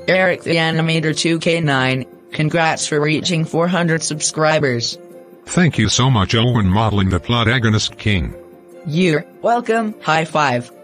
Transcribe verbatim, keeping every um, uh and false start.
Eric the Animator two K nine, congrats for reaching four hundred subscribers. Thank you so much, Owen, modeling the Plotagonist King. You're welcome. High five.